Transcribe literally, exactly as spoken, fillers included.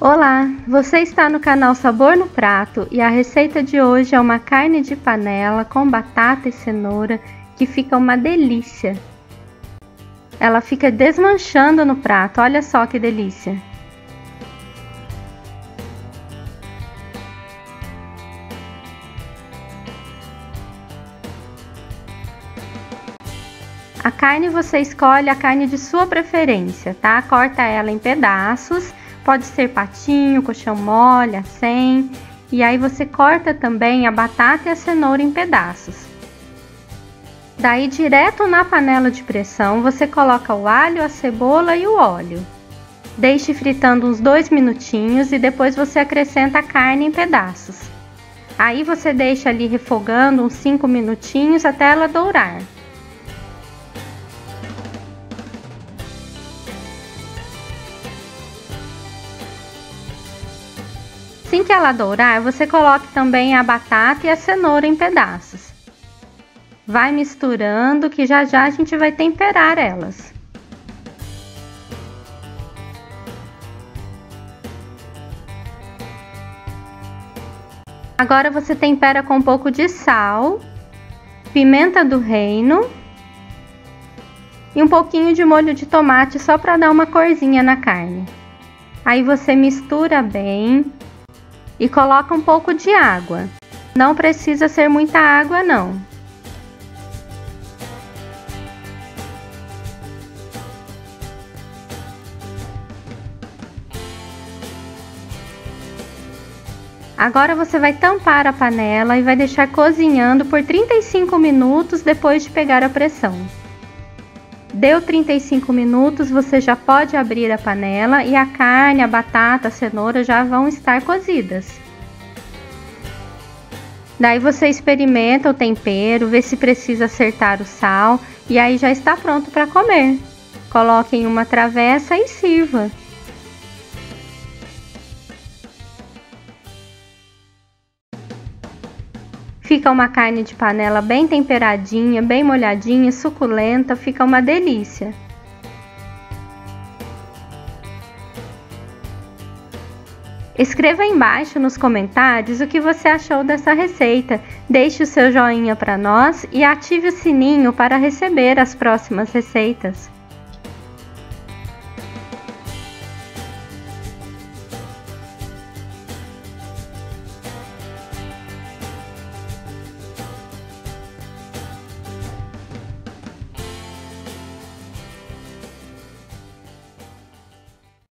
Olá, você está no canal Sabor no Prato e a receita de hoje é uma carne de panela com batata e cenoura que fica uma delícia. Ela fica desmanchando no prato, olha só que delícia. A carne você escolhe a carne de sua preferência, tá? Corta ela em pedaços. Pode ser patinho, coxão mole, acém. E aí você corta também a batata e a cenoura em pedaços. Daí direto na panela de pressão você coloca o alho, a cebola e o óleo. Deixe fritando uns dois minutinhos e depois você acrescenta a carne em pedaços. Aí você deixa ali refogando uns cinco minutinhos até ela dourar. Assim que ela dourar, você coloque também a batata e a cenoura em pedaços. Vai misturando que já já a gente vai temperar elas. Agora você tempera com um pouco de sal, pimenta do reino e um pouquinho de molho de tomate só para dar uma corzinha na carne. Aí você mistura bem. E coloca um pouco de água. Não precisa ser muita água, não. Agora você vai tampar a panela e vai deixar cozinhando por trinta e cinco minutos depois de pegar a pressão. Deu trinta e cinco minutos, você já pode abrir a panela e a carne, a batata, a cenoura já vão estar cozidas. Daí você experimenta o tempero, vê se precisa acertar o sal e aí já está pronto para comer. Coloque em uma travessa e sirva. Fica uma carne de panela bem temperadinha, bem molhadinha, suculenta, fica uma delícia. Escreva aí embaixo nos comentários o que você achou dessa receita, deixe o seu joinha para nós e ative o sininho para receber as próximas receitas.